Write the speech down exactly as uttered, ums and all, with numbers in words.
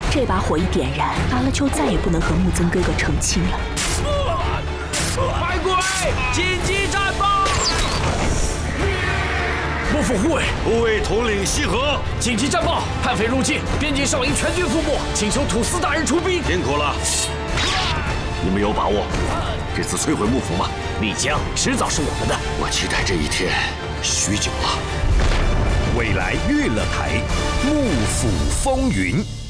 这把火一点燃，阿乐就再也不能和木曾哥哥成亲了。 快归！紧急战报！幕府护卫， 护卫统领西河， 紧急战报！叛匪入境，边境哨营全军覆没，请求土司大人出兵。 辛苦了，你们有把握这次摧毁幕府吗？ 丽江迟早是我们的， 我期待这一天许久了。 未来娱乐台《幕府风云》。